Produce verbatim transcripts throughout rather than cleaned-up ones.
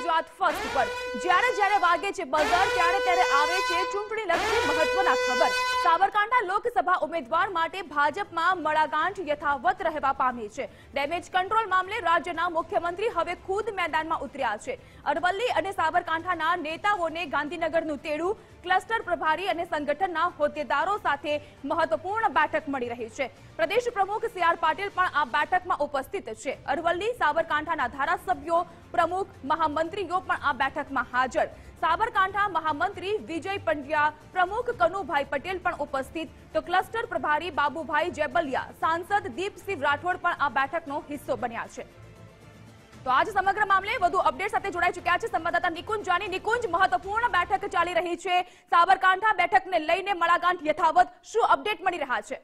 Gujarat first પર જ્યારે જ્યારે વાગે છે બઝર ત્યારે ત્યારે આવે છે ચૂંટણીલક્ષી મહત્વના ખબર। સાબરકાંઠા લોકસભા ઉમેદવાર માટે ભાજપમાં મડાગાંઠ યથાવત રહેવા પામી છે। ડેમેજ કંટ્રોલ મામલે રાજ્યના મુખ્યમંત્રી હવે ખુદ મેદાનમાં ઉતર્યા છે। અરવલ્લી અને સાબરકાંઠાના નેતાઓને ગાંધીનગરનું તેડું, ક્લસ્ટર પ્રભારી અને સંગઠનના હોદ્દેદારો સાથે મહત્વપૂર્ણ બેઠક મળી રહી છે। પ્રદેશ પ્રમુખ સી આર પાટીલ પણ આ બેઠકમાં ઉપસ્થિત છે। અરવલ્લી સાબરકાંઠાના ધારાસભ્યો, પ્રમુખ, મહામંત્રીઓ પણ આ બેઠકમાં હાજર। સાબરકાંઠા મહામંત્રી વિજય પંડ્યા, પ્રમુખ કનુભાઈ પટેલ પણ ઉપસ્થિત, તો ક્લસ્ટર પ્રભારી બાબુભાઈ જેબલિયા, સાંસદ દીપસિંહ રાઠોડ પણ આ બેઠકનો હિસ્સો બન્યા છે। તો આજ સમગ્ર મામલે વધુ અપડેટ સાથે જોડાઈ ચૂક્યા છે સંવાદદાતા નિકુંજ જાની। નિકુંજ, મહત્વપૂર્ણ બેઠક ચાલી રહી છે, સાબરકાંઠા બેઠકને લઈને મડાગાંઠ યથાવત, શું અપડેટ મળી રહ્યા છે?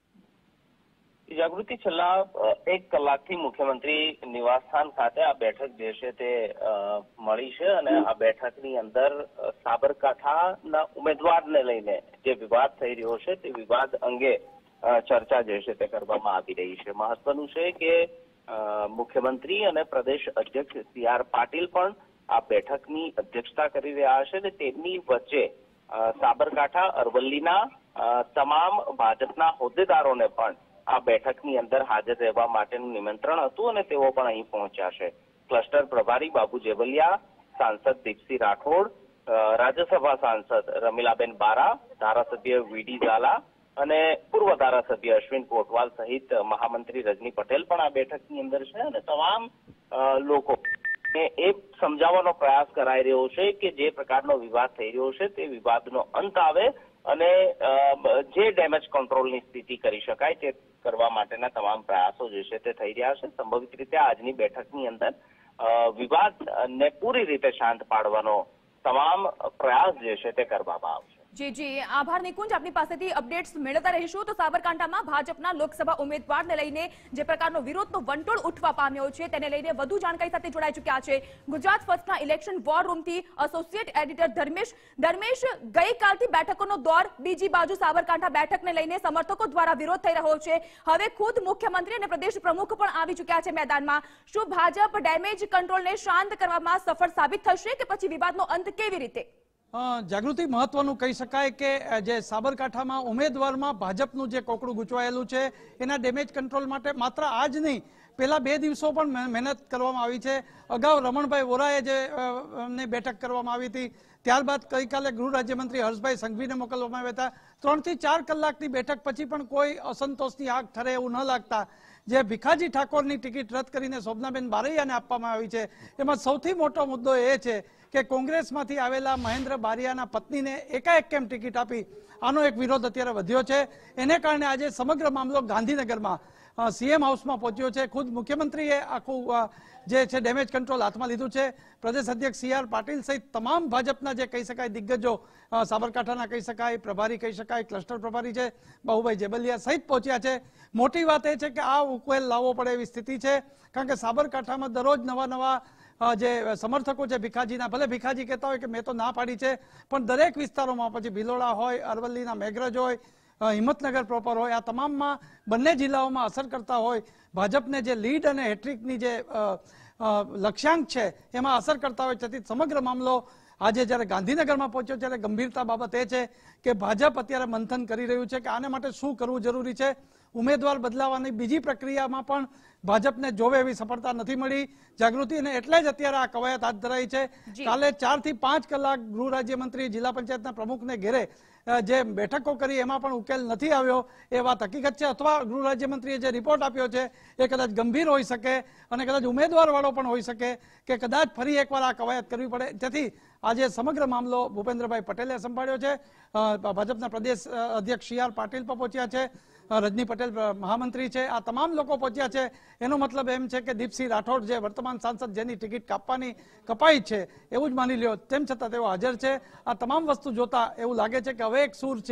જાગૃતિ, છેલ્લા એક કલાકથી મુખ્યમંત્રી નિવાસસ્થાન ખાતે આ બેઠક જે છે તે મળી છે અને આ બેઠકની અંદર સાબરકાંઠાના ઉમેદવારને લઈને જે વિવાદ થઈ રહ્યો છે તે વિવાદ અંગે ચર્ચા જે છે તે કરવામાં આવી રહી છે। મહત્વનું છે કે મુખ્યમંત્રી અને પ્રદેશ અધ્યક્ષ સી આર પાટીલ પણ આ બેઠકની અધ્યક્ષતા કરી રહ્યા છે અને તેમની વચ્ચે સાબરકાંઠા, અરવલ્લીના તમામ ભાજપના હોદ્દેદારોને પણ આ બેઠકની અંદર હાજર રહેવા માટેનું નિમંત્રણ હતું અને તેઓ પણ અહીં પહોંચ્યા છે। ક્લસ્ટર પ્રભારી બાબુ જેબલિયા, સાંસદ દીપસિંહ રાઠોડ, રાજ્યસભા સાંસદ રમીલાબેન બારા, ધારાસભ્ય વીડી ઝાલા અને પૂર્વ ધારાસભ્ય અશ્વિન કોટવાલ સહિત મહામંત્રી રજની પટેલ પણ આ બેઠકની અંદર છે અને તમામ લોકો એ સમજાવવાનો પ્રયાસ કરાઈ રહ્યો છે કે જે પ્રકારનો વિવાદ થઈ રહ્યો છે તે વિવાદનો અંત આવે અને જે ડેમેજ કંટ્રોલની સ્થિતિ કરી શકાય તે કરવા માટેના તમામ પ્રયાસો જે છે તે થઈ રહ્યા છે। સંભવિત રીતે આજની બેઠકની અંદર વિવાદને પૂરી રીતે શાંત પાડવાનો તમામ પ્રયાસ જે છે તે કરવામાં આવશે। જી જી આભાર નિકુંજ, આપની પાસેથી અપડેટ્સ મેળવતા રહીશું। તો સાબરકાંઠામાં ભાજપના લોકસભા ઉમેદવારને લઈને જે પ્રકારનો વિરોધનો વંટોળ ઉઠવા પામ્યો છે તેને લઈને વધુ જાણકારી સાથે જોડાઈ ચૂક્યા છે ગુજરાત ફર્સ્ટના ઇલેક્શન વોર રૂમથી એસોસિએટ એડિટર ધર્મેશ। ધર્મેશ, ગઈકાલથી બેઠકોનો દોર, બીજી બાજુ સાબરકાંઠા બેઠકને લઈને સમર્થકો દ્વારા વિરોધ થઈ રહ્યો છે, હવે ખુદ મુખ્યમંત્રી અને પ્રદેશ પ્રમુખ પણ આવી ચૂક્યા છે મેદાનમાં। શું ભાજપ ડેમેજ કંટ્રોલને શાંત કરવામાં સફળ સાબિત થશે કે પછી વિવાદનો અંત કેવી રીતે? જાગૃતિ, મહત્વનું કહી શકાય કે જે સાબરકાંઠામાં ઉમેદવારમાં ભાજપનું જે કોકડું ગૂંચવાયેલું છે એના ડેમેજ કંટ્રોલ માટે માત્ર આજ નહીં, પહેલા બે દિવસો પણ મહેનત કરવામાં આવી છે। અગાઉ રમણભાઈ વોરાએ જે બેઠક કરવામાં આવી હતી, ત્યારબાદ ગઈકાલે ગૃહ રાજ્યમંત્રી હર્ષભાઈ સંઘવીને મોકલવામાં આવ્યા હતા। ત્રણ થી ચાર કલાકની બેઠક પછી પણ કોઈ અસંતોષની આગ ઠરે એવું ન લાગતા જે ભીખાજી ઠાકોરની ટિકિટ રદ કરીને શોભનાબેન બારૈયાને આપવામાં આવી છે, એમાં સૌથી મોટો મુદ્દો એ છે કે કોંગ્રેસમાંથી આવેલા મહેન્દ્ર બારિયાના પત્નીને એકાએક કેમ ટિકિટ આપી, આનો એક વિરોધ અત્યારે વધ્યો છે। એને કારણે આજે સમગ્ર મામલો ગાંધીનગરમાં સીએમ હાઉસમાં પહોંચ્યો છે। ખુદ મુખ્યમંત્રીએ આખું જે છે ડેમેજ કંટ્રોલ હાથમાં લીધું છે। પ્રદેશ અધ્યક્ષ સી આર પાટીલ સહિત તમામ ભાજપના જે કહી શકાય દિગ્ગજો, સાબરકાંઠાના કહી શકાય, પ્રભારી કહી શકાય, ક્લસ્ટર પ્રભારી છે બાબુભાઈ જેબલિયા સહિત પહોંચ્યા છે। મોટી વાત એ છે કે આ ઉકેલ લાવવો પડે એવી સ્થિતિ છે, કારણ કે સાબરકાંઠામાં દરરોજ નવા નવા જે સમર્થકો છે ભીખાજીના, ભલે ભીખાજી કહેતા હોય કે મેં તો ના પાડી છે, પણ દરેક વિસ્તારોમાં, પછી ભિલોડા હોય, અરવલ્લીના મેઘરજ હોય, હિંમતનગર પ્રોપર હોય, આ તમામમાં બંને જિલ્લાઓમાં અસર કરતા હોય, ભાજપને જે લીડ અને હેટ્રિકની જે લક્ષ્યાંક છે એમાં અસર કરતા હોય, તેથી સમગ્ર મામલો આજે જ્યારે ગાંધીનગરમાં પહોંચ્યો ત્યારે ગંભીરતા બાબત એ છે કે ભાજપ અત્યારે મંથન કરી રહ્યું છે કે આને માટે શું કરવું જરૂરી છે। ઉમેદવાર બદલાવાની બીજી પ્રક્રિયામાં પણ ભાજપને જોવે એવી સફળતા નથી મળી જાગૃતિ, અને એટલે જ અત્યારે આ કવાયત હાથ ધરાઈ છે। કાલે ચાર થી પાંચ કલાક ગૃહ રાજ્યમંત્રી, જિલ્લા પંચાયતના પ્રમુખને ઘેરે જે બેઠકો કરી એમાં પણ ઉકેલ નથી આવ્યો એ વાત હકીકત છે, અથવા ગૃહ રાજ્યમંત્રીએ જે રિપોર્ટ આપ્યો છે એ કદાચ ગંભીર હોઈ શકે અને કદાચ ઉમેદવાર વાળો પણ હોઈ શકે કે કદાચ ફરી એકવાર આ કવાયત કરવી પડે। તેથી આજે સમગ્ર મામલો ભૂપેન્દ્રભાઈ પટેલે સંભાળ્યો છે, ભાજપના પ્રદેશ અધ્યક્ષ સી આર પાટીલ પણ પહોંચ્યા છે, રજની પટેલ મહામંત્રી છે, આ તમામ લોકો પહોંચ્યા છે। એનો મતલબ એમ છે કે દીપસિંહ રાઠોડ જે વર્તમાન સાંસદ જેની ટિકિટ કાપવાની કપાઈ છે એવું જ માની લ્યો, તેમ છતાં તેઓ હાજર છે। આ તમામ વસ્તુ જોતા એવું લાગે છે કે હવે એક સૂર છે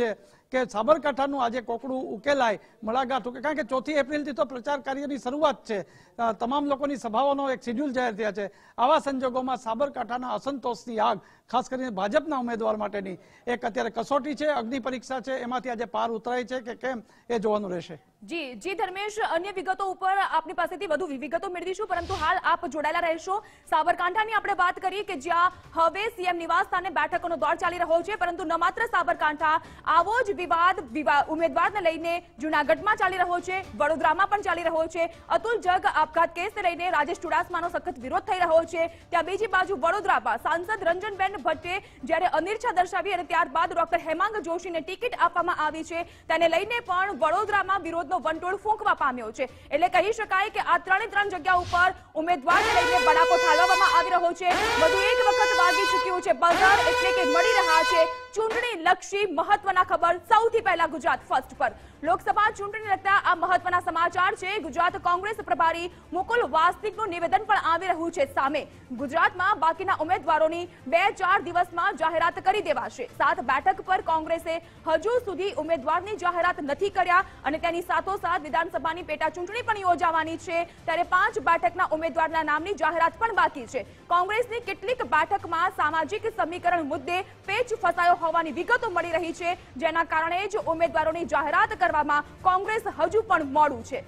કે સાબરકાંઠાનું આજે કોકડું ઉકેલાય, મડાગાંઠ ઉકે, કારણ કે ચોથી એપ્રિલથી તો પ્રચાર કાર્યની શરૂઆત છે, તમામ લોકોની સભાઓનો એક શેડ્યુલ જાહેર થયા છે. આવા સંજોગોમાં સાબરકાંઠાના અસંતોષની આગ, ખાસ કરીને ભાજપના ઉમેદવાર માટેની એક અત્યારે કસોટી છે, અગ્નિ પરીક્ષા છે, એમાંથી આજે પાર ઉતરાય છે કે કેમ એ જોવાનું રહેશે. જી જી ધર્મેશ, અન્ય વિગતો ઉપર આપની પાસેથી વધુ વિગતો મેળવીશું, પરંતુ હાલ આપ જોડાયેલા રહેશો. સાબરકાંઠાની આપણે વાત કરી કે જ્યાં હવે સીએમ નિવાસ સ્થાને બેઠકોનો દોર ચાલી રહ્યો છે, પરંતુ ન માત્ર સાબરકાંઠા, આવો જ વિવાદ ઉમેદવારને લઈને જૂનાગઢમાં ચાલી રહ્યો છે, વડોદરામાં પણ ચાલી રહ્યો છે. અતુલ જગ આપઘાત કેસને લઈને રાજેશ ચુડાસમાનો સખત વિરોધ થઈ રહ્યો છે. ત્યાં બીજી બાજુ વડોદરામાં સાંસદ રંજનબેન ભટ્ટે જ્યારે અનિચ્છા દર્શાવી અને ત્યારબાદ ડોક્ટર હેમાંગ જોશીને ટિકિટ આપવામાં આવી છે, તેને લઈને પણ વડોદરામાં વિરોધ વંટોળ ફૂંકવા પામ્યો છે. એટલે કહી શકાય કે આ ત્રણે ત્રણ જગ્યા ઉપર ઉમેદવારને લઈને બડાકો ઠાલવવામાં આવી રહ્યો છે. વધુ એક વખત વાગી ચૂક્યું છે બજાર, એટલે કે મળી રહ્યા છે ચૂંટણી લક્ષી મહત્વના ખબર. સૌથી પહેલા ગુજરાત ફર્સ્ટ પર લોકસભા ચૂંટણી લગતા આ મહત્વના સમાચાર છે. ગુજરાત કોંગ્રેસ પ્રભારી મુકુલ વાસનિકનું નિવેદન પણ આવી રહ્યું છે સામે. ગુજરાતમાં બાકીના ઉમેદવારોની બે ચાર દિવસમાં જાહેરાત કરી દેવાશે. સાત બેઠક પર કોંગ્રેસે હજુ સુધી ઉમેદવારની જાહેરાત નથી કર્યા અને તેની સાથોસાથ વિધાનસભાની પેટા ચૂંટણી પણ યોજાવાની છે, ત્યારે પાંચ બેઠકના ઉમેદવારના નામની જાહેરાત પણ બાકી છે. કોંગ્રેસની કેટલીક બેઠકમાં સામાજિક સમીકરણ મુદ્દે પેચ ફસાયો હોવાની વિગતો મળી રહી છે, જેના કારણે જ ઉમેદવારોની જાહેરાત કરવામાં કોંગ્રેસ હજુ પણ મોડું છે.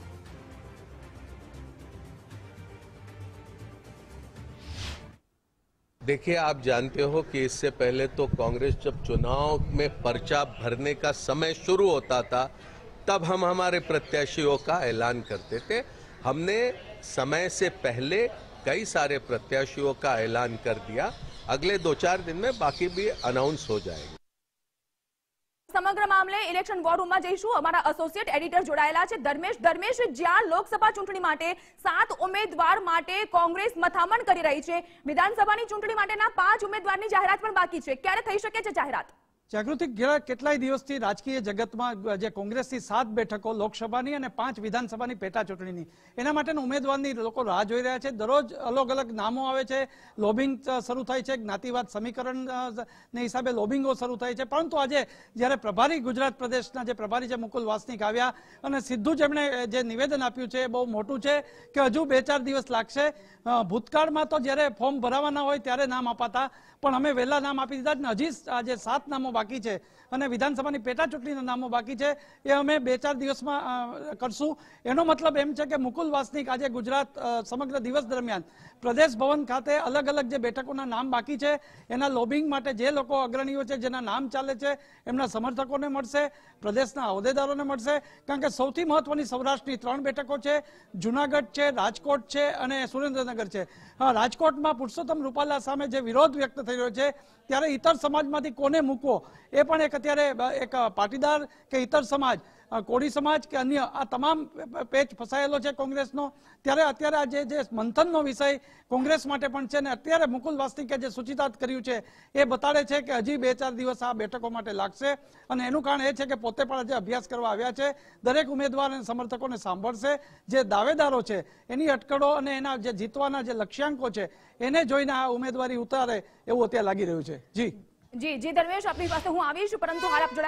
देखिए, आप जानते हो कि इससे पहले तो कांग्रेस जब चुनाव में पर्चा भरने का समय शुरू होता था तब हम हमारे प्रत्याशियों का ऐलान करते थे. हमने समय से पहले कई सारे प्रत्याशियों का ऐलान कर दिया. अगले दो चार दिन में बाकी भी अनाउंस हो जाएंगे. સમગ્ર મામલે ઇલેક્શન વોર રૂમમાં જઈશું. અમારા એસોસિએટ એડિટર જોડાયેલા છે ધર્મેશ. ધર્મેશ, જ્યાં લોકસભા ચૂંટણી માટે સાત ઉમેદવાર માટે કોંગ્રેસ મથામણ કરી રહી છે, વિધાનસભાની ચૂંટણી માટેના પાંચ ઉમેદવારની જાહેરાત પણ બાકી છે, ક્યારે થઈ શકે છે જાહેરાત? જાગૃતિ, કેટલાય દિવસથી રાજકીય જગતમાં જે કોંગ્રેસની સાત બેઠકો લોકસભાની અને પાંચ વિધાનસભાની પેટા ચૂંટણીની, એના માટેના ઉમેદવારની લોકો રાહ જોઈ રહ્યા છે. દરરોજ અલગ અલગ નામો આવે છે, લોબિંગ શરૂ થાય છે, જ્ઞાતિવાદ સમીકરણને હિસાબે લોબિંગો શરૂ થાય છે. પરંતુ આજે જ્યારે પ્રભારી ગુજરાત પ્રદેશના જે પ્રભારી છે મુકુલ વાસનિક આવ્યા અને સીધું જેમણે જે નિવેદન આપ્યું છે એ બહુ મોટું છે કે હજુ બે ચાર દિવસ લાગશે. ભૂતકાળમાં તો જ્યારે ફોર્મ ભરાવાના હોય ત્યારે નામ અપાતા, પણ અમે વહેલા નામ આપી દીધા ને હજી આજે સાત નામો બાકી છે અને વિધાનસભાની પેટા ચૂંટણીના નામો બાકી છે, એ અમે બે ચાર દિવસમાં કરશું. એનો મતલબ એમ છે કે મુકુલ વાસનિક આજે ગુજરાત સમગ્ર દિવસ દરમિયાન પ્રદેશ ભવન ખાતે અલગ અલગ જે બેઠકોના નામ બાકી છે એના લોબિંગ માટે જે લોકો અગ્રણીઓ છે, જેના નામ ચાલે છે, એમના સમર્થકોને મળશે, પ્રદેશના હોદ્દેદારોને મળશે. કારણ કે સૌથી મહત્વની સૌરાષ્ટ્રની ત્રણ બેઠકો છે, જુનાગઢ છે, રાજકોટ છે અને સુરેન્દ્રનગર છે. રાજકોટમાં પુરુષોત્તમ રૂપાલા સામે જે વિરોધ વ્યક્ત થઈ રહ્યો છે, ત્યારે ઇતર સમાજમાંથી કોને મૂકવો એ પણ એક અત્યારે એક પાટીદાર કે ઇતર સમાજ, કોળી સમાજ કે અન્ય, આ તમામ પેચ ફસાયેલો છે કોંગ્રેસનો. ત્યારે અત્યારે આ જે મંથનનો વિષય કોંગ્રેસ માટે પણ છે ને અત્યારે મુકુલ વાસનિકે જે સૂચિતાર્થ કર્યું છે એ બતાડે છે કે હજી બે ચાર દિવસ આ બેઠકો માટે લાગશે અને એનું કારણ એ છે કે પોતે પણ જે અભ્યાસ કરવા આવ્યા છે, દરેક ઉમેદવાર અને સમર્થકોને સાંભળશે. જે દાવેદારો છે એની અટકળો અને એના જે જીતવાના જે લક્ષ્યાંકો છે એને જોઈને આ ઉમેદવારી ઉતારે એવું અત્યારે લાગી રહ્યું છે. જી જી જી ધર્મેશ, આપણી પાસે હું આવીશ, પરંતુ હાલ આપ